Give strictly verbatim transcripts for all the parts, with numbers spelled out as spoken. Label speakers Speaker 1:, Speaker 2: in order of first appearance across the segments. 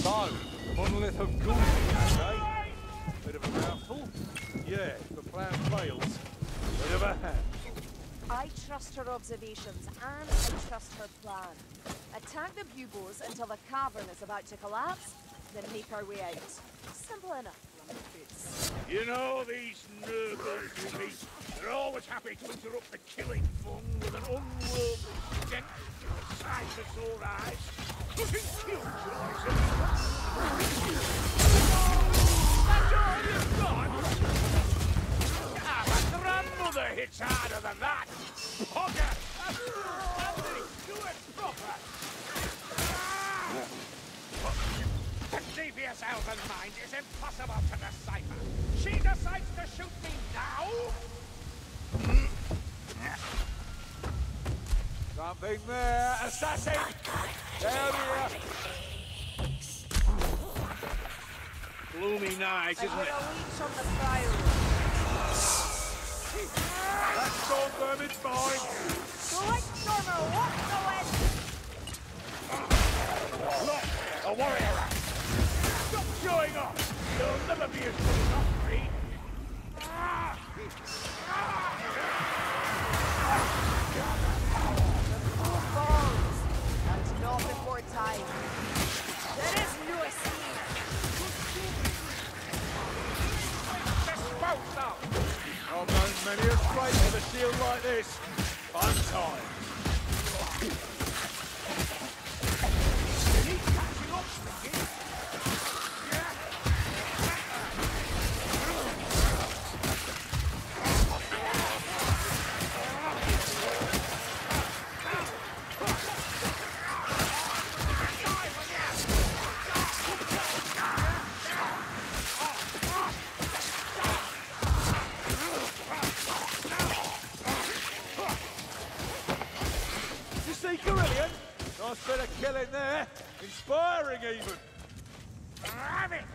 Speaker 1: So, monolith of Gulfi, eh? Bit of a mouthful? Yeah, if the plan fails, bit of a hand.
Speaker 2: I trust her observations, and I trust her plan. Attack the buboes until the cavern is about to collapse, then make our way out. Simple enough, Boots.
Speaker 3: You know these Nurgles you meet, they're always happy to interrupt the killing fun with an unworldly stench of sightless eyes. Putting killjoys in That's all you've got? Ah, my grandmother hits harder than that! Hogger! Anthony, do it proper! To devious elven mind is impossible to decipher. She decides to shoot me now?
Speaker 1: Something there, assassin! Down here!
Speaker 3: Gloomy night,
Speaker 2: I
Speaker 3: isn't
Speaker 2: put
Speaker 3: it?
Speaker 2: a leech on the priory.
Speaker 1: That's storm vermin fine!
Speaker 2: The Witch Stormer walks the wind!
Speaker 3: Look, a warrior rat! Stop showing off! You'll never be as good as us three!
Speaker 2: Falls, and not before time. There is no escape.
Speaker 3: Dispose of!
Speaker 1: I've known many a scrape with a shield like this. Fun time.
Speaker 3: He's catching up, Sticky!
Speaker 1: You see, Carillion? Nice bit of killing there. Inspiring, even.
Speaker 3: Have it!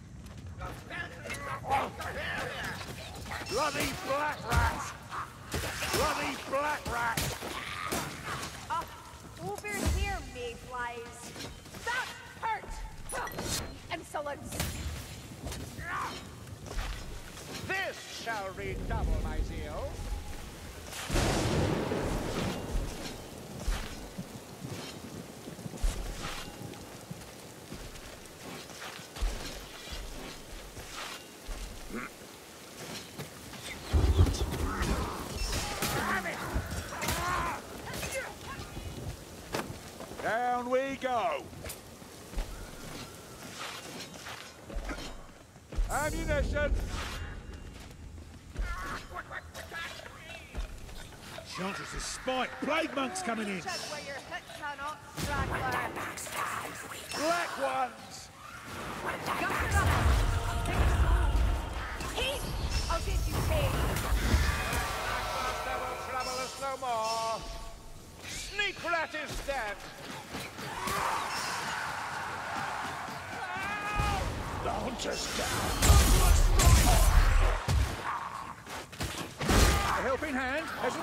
Speaker 3: Bloody black rat! Bloody black rat!
Speaker 2: Ah, over here, mayflies. That hurt! Insolence!
Speaker 3: This shall redouble my zeal.
Speaker 1: Down we go. Ammunition.
Speaker 3: Chantress's spike! Plague monks coming in!
Speaker 2: Check where your hit cannot straggle.
Speaker 1: Black ones.
Speaker 2: Heat! I'll get you paid.
Speaker 3: Blackmaster will trouble us no more. Sneak rat is dead. The hunter's down.
Speaker 1: A helping hand, peasant.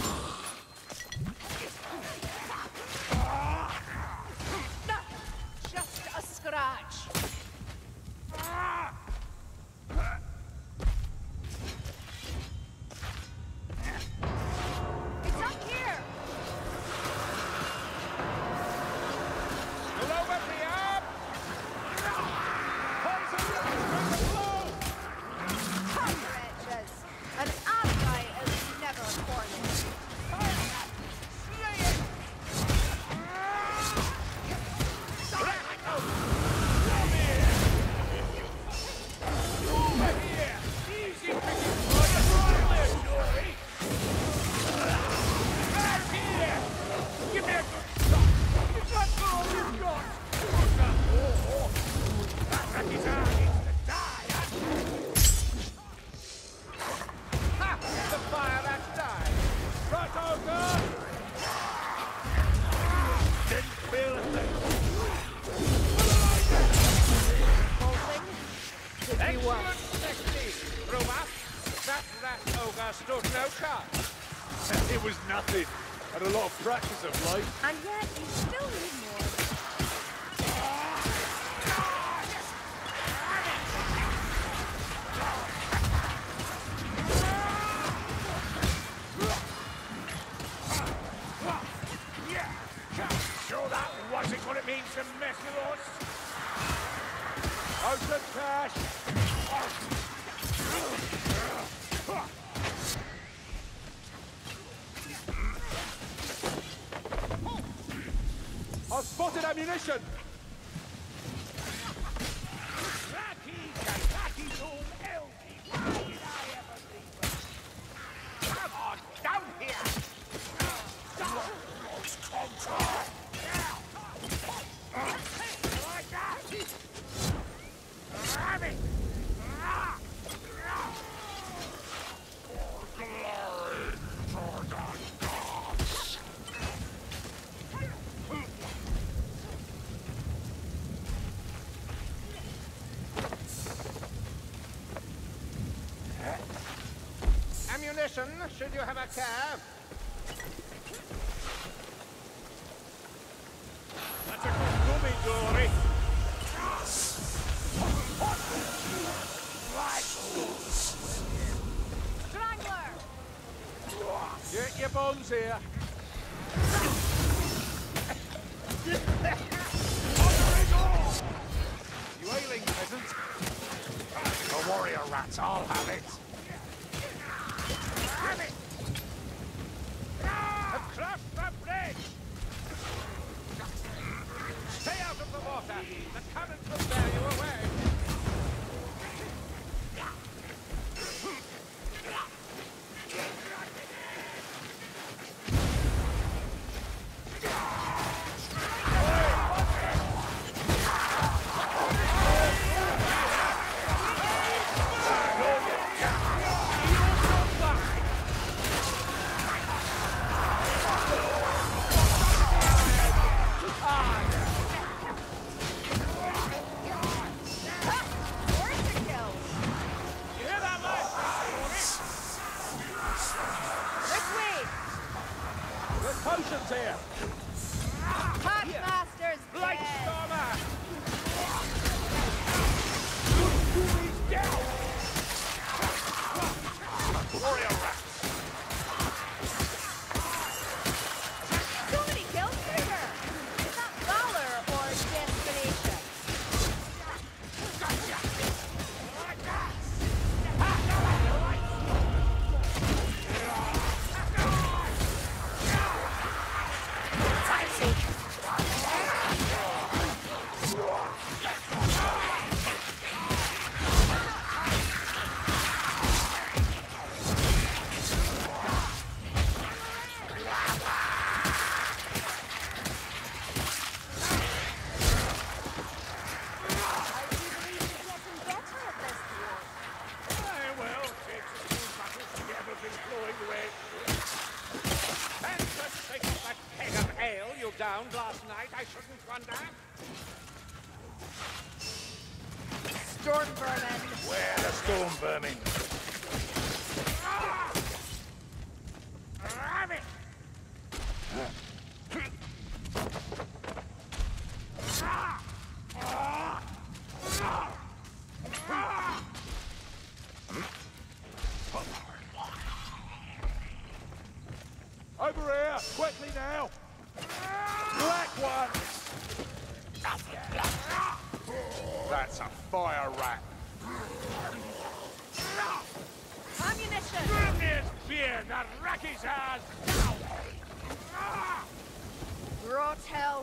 Speaker 2: No, just a scratch. It's up here.
Speaker 3: All over me up!
Speaker 2: Cover edges. An ally is never cornered.
Speaker 3: Slay it! Over here! Easy picking for you, Royal Dory! Back here! Give me a good shot! Is that all you've got? What's that? Oh, oh. That rat is hard to die, ha! The fire rat died! Right over! Didn't feel a thing!
Speaker 2: Holding. Could be
Speaker 3: Excellent
Speaker 2: worse.
Speaker 3: technique, Roma. That rat ogre stood no chance.
Speaker 1: It was nothing. Had a lot of practice of late.
Speaker 2: And yet, you still need more.
Speaker 1: Open cash! I've spotted ammunition!
Speaker 3: Rockies and Rockies old Elsie. Why did I ever leave them? Come on, down here! Down! Contact! Like that! Ram it! Ammunition, should you have a cab? That's a good gummy, Dory.
Speaker 2: Strangler!
Speaker 1: Get your bones here. You ailing, peasant?
Speaker 3: The warrior rats, I'll have it. Have it! Across the bridge! Stay out of the water! The current will bear you away!
Speaker 1: Potions here!
Speaker 2: Packmaster's
Speaker 3: Light
Speaker 2: dead!
Speaker 3: Stormer! He's down! Warrior rats!
Speaker 2: So many kills, Trigger! Is that valor or desperation?
Speaker 3: Gotcha! Like that! Down last night, I shouldn't wonder.
Speaker 2: Storm vermin!
Speaker 3: Where the storm vermin? Ah! Ram it! Ah! Ah! Ah! Ah!
Speaker 1: Over here! Quickly now! Black one! That's a fire rat.
Speaker 2: Ammunition!
Speaker 3: Goodness beer, the Rockies are down!
Speaker 2: Rot hell!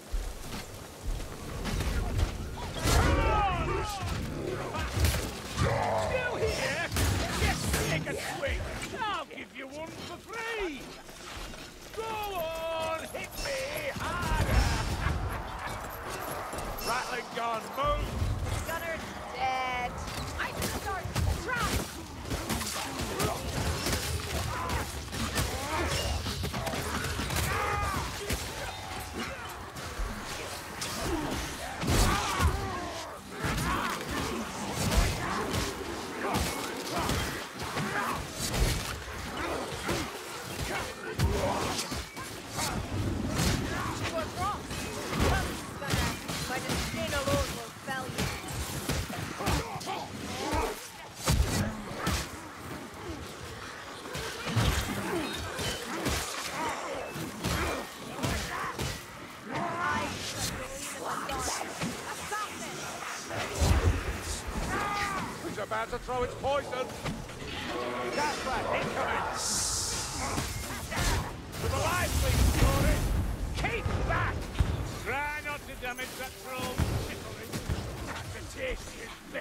Speaker 3: Still here? Just take a swing. I'll give you one for free. Go on, hit me harder.
Speaker 1: Rattling gun, move!
Speaker 2: Gunner's dead! I start trap!
Speaker 1: about to throw its poison.
Speaker 3: That's right, incoming! To the live feed, Story! Keep back! Try not to damage that troll tickling. That's a tasty bit.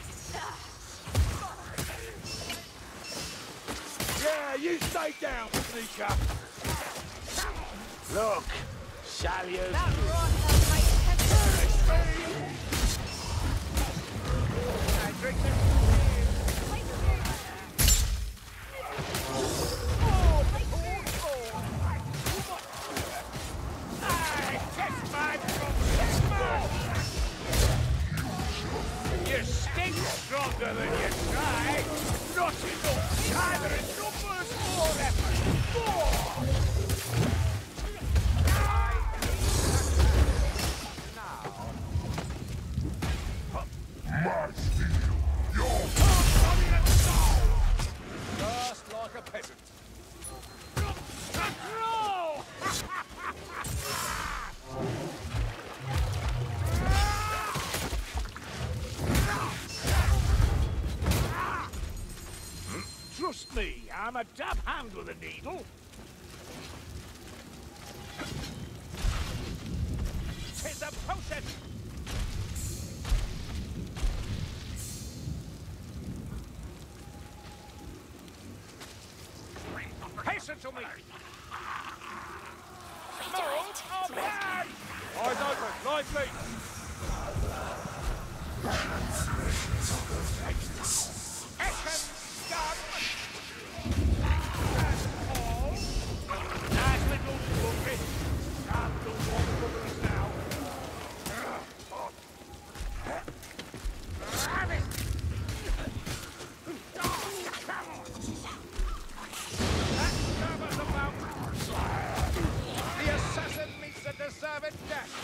Speaker 1: Yeah, you stay down, sneaker.
Speaker 3: Look, Shalia's...
Speaker 2: That rotten might hit
Speaker 3: I drink this. You stink stronger than you try. Not enough. Either in numbers or effort. More.
Speaker 4: My steel, your
Speaker 1: Just like a peasant.
Speaker 3: Roll! Trust me, I'm a dab hand with a needle. Tis a potion! Hasten to me! Smoke or bad!
Speaker 1: Eyes open, live feet.
Speaker 3: Action! Gun! That's all. Nice little bookie. Can't do one for us now. Have it! Oh, come on! That servant about. The assassin meets a deserved death.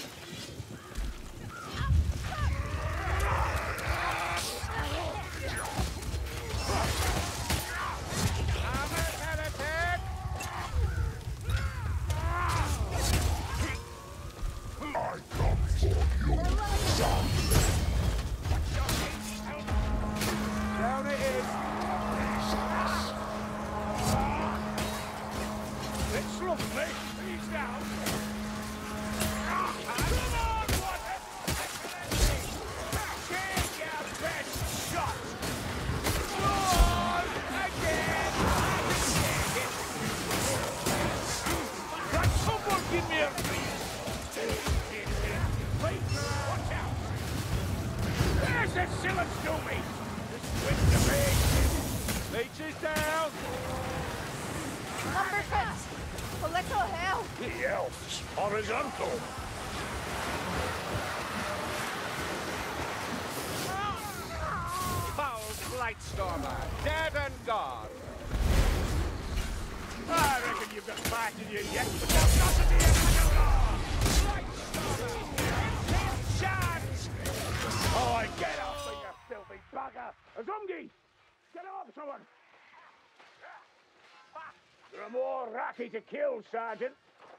Speaker 3: I'm a heretic!
Speaker 4: I come for you.
Speaker 1: Down it is.
Speaker 3: It's lovely. He's down. Come on, Water! Take your best shot! Roll again! Can someone give me a breeze? Wait, watch out! There's the Silence to me! This wins the big!
Speaker 1: Leech is down.
Speaker 2: Lumberfoots! A little help!
Speaker 3: The elf's horizontal! Foul Blightstormer, dead and gone. I reckon you've got fight in you yet, but that's not at the end of the law! Blightstormer! Chance! Oh, get off me, you filthy bugger! Azungi! Get off, someone! You're more racky to kill, Sergeant.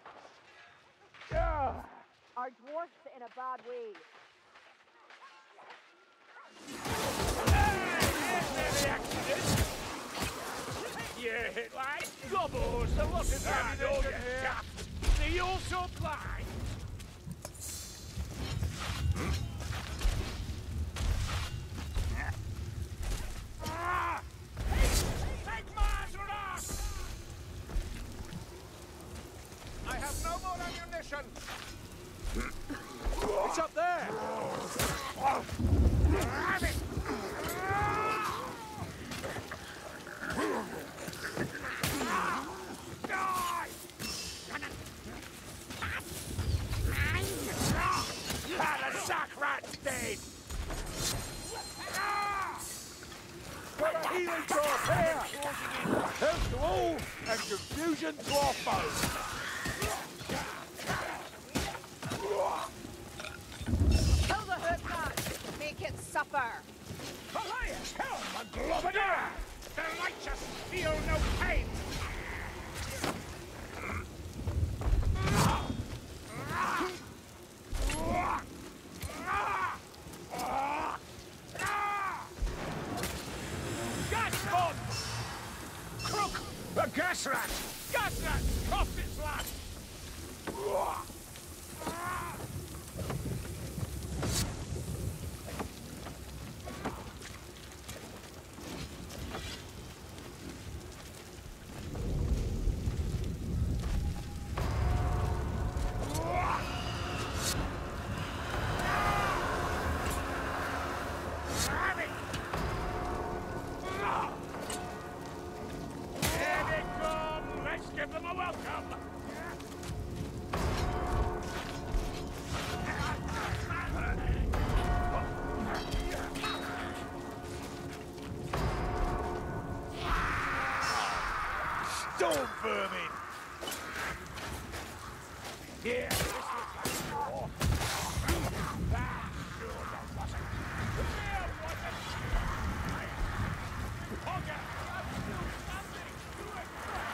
Speaker 3: Ah.
Speaker 2: Our dwarf's in a bad way.
Speaker 3: You hit like gobbles, so what is that? Oh, you daft. Are you also blind? Ah! Take Mars or us! I have no more ammunition.
Speaker 1: It's up there.
Speaker 3: Have it! Die! Parasac rat's dead!
Speaker 1: Got a healing drop here. Health to all and confusion to our foes.
Speaker 2: Kill the hood man! Make it suffer!
Speaker 3: Elias, help! A Globador! The righteous feel no pain! Gas rat! Gas rat! Cough its last! Give them a welcome! Storm vermin! Here, this looks like war. That sure wasn't. There wasn't. Hogger, I'm still standing. Do it.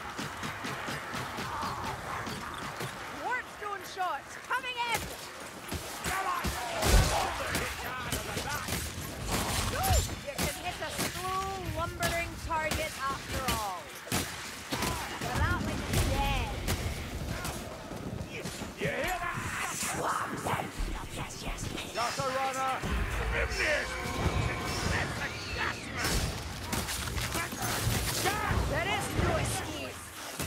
Speaker 2: Warpstone shots coming in!
Speaker 3: Come on! Hold the hit hard on the back.
Speaker 2: You can hit a slow, lumbering target after all. But that one's dead.
Speaker 3: You hear that?
Speaker 2: Yes, yes.
Speaker 1: Just a runner!
Speaker 3: This That's the gas man! Gas!
Speaker 2: There is no escape.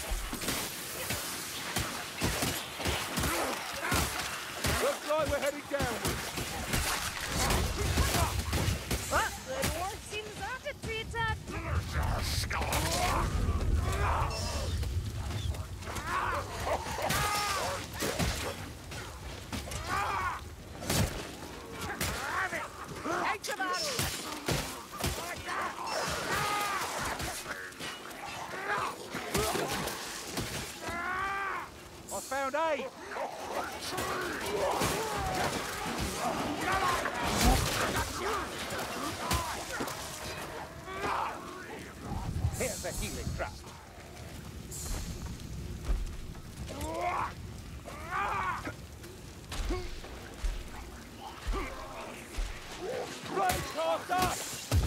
Speaker 1: Looks like we're heading downwards.
Speaker 2: But the dwarf seems agitated. Out of arrows.
Speaker 1: I found eight!
Speaker 3: Here's the healing trap.
Speaker 1: Right, Carter!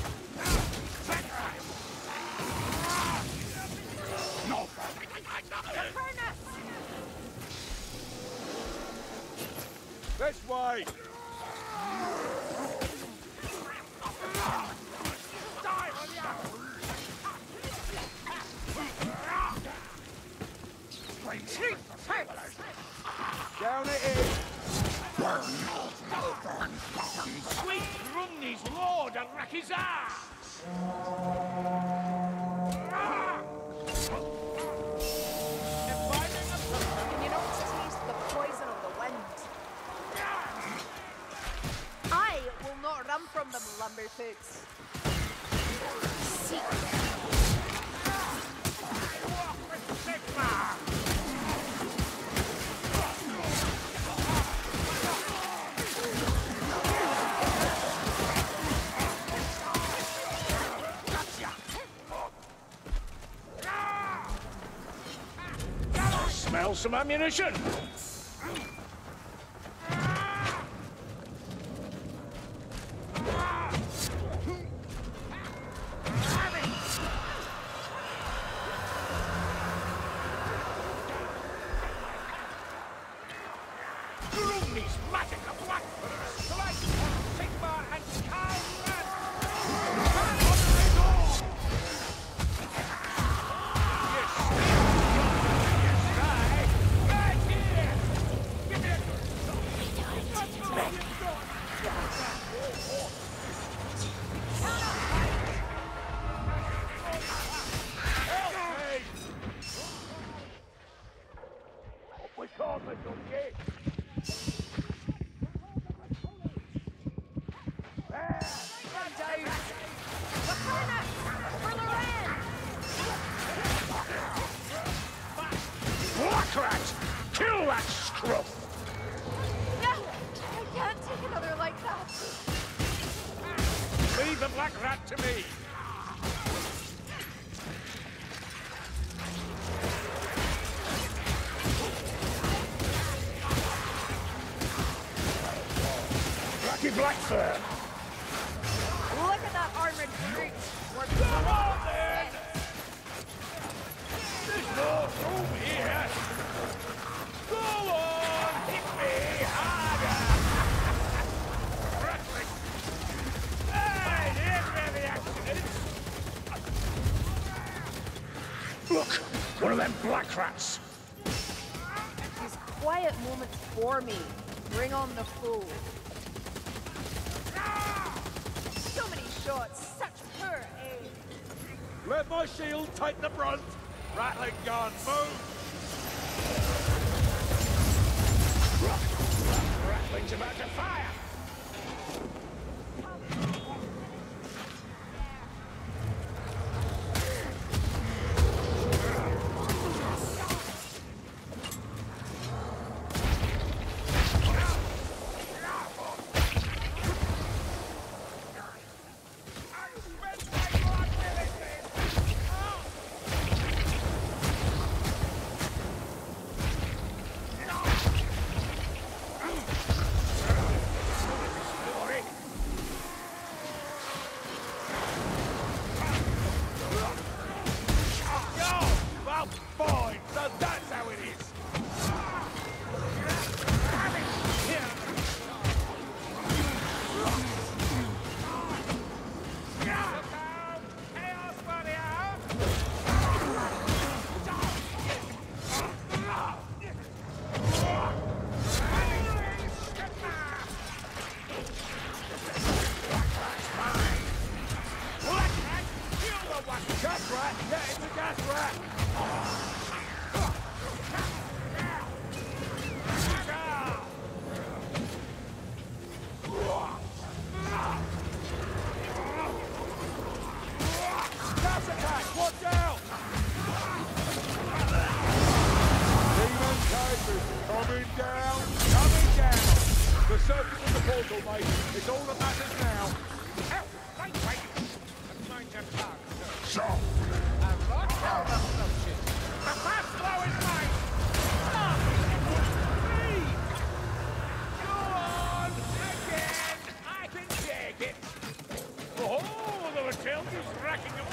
Speaker 3: No!
Speaker 2: Furnace!
Speaker 1: This way!
Speaker 3: Die on the arrow!
Speaker 1: Down it is!
Speaker 3: Sweet Rumney's Lord and Rakizar!
Speaker 2: Can you not taste the poison of the wind? I will not run from them, lumberfoots. Seek them.
Speaker 3: Smell some ammunition! Rumney's magic of Blackfur! Select Sigmar and Skyland! We can't let them get!
Speaker 2: Run down! The furnace! For Lorraine!
Speaker 3: Black rat! Kill that scruff!
Speaker 2: No! I can't take another like that!
Speaker 3: Leave the black rat to me! Blacky Blackfur!
Speaker 2: Look at that armored brute! We're
Speaker 3: Come on then!
Speaker 1: This
Speaker 3: more room here. Go on, hit me harder. Hey, here's where the action is. Look, one of them black rats.
Speaker 2: These quiet moments bore me. Bring on the foe. So many shots, such poor aim.
Speaker 1: Let my shield take the brunt. Rattling gun, move.
Speaker 3: Rattling's about to fire.
Speaker 1: Coming down, coming down. The surface of the portal, mate. It's all that matters now.
Speaker 3: Help! Wait, wait! That's mine to park, sir.
Speaker 4: So,
Speaker 3: A rock down the function. The fast flow is mine! Stop! Three! Go on! Again! I can take it! Oh, the Matilda's racking up.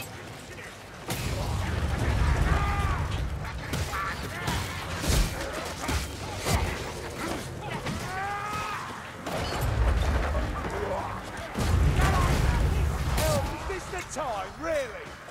Speaker 1: Time, really?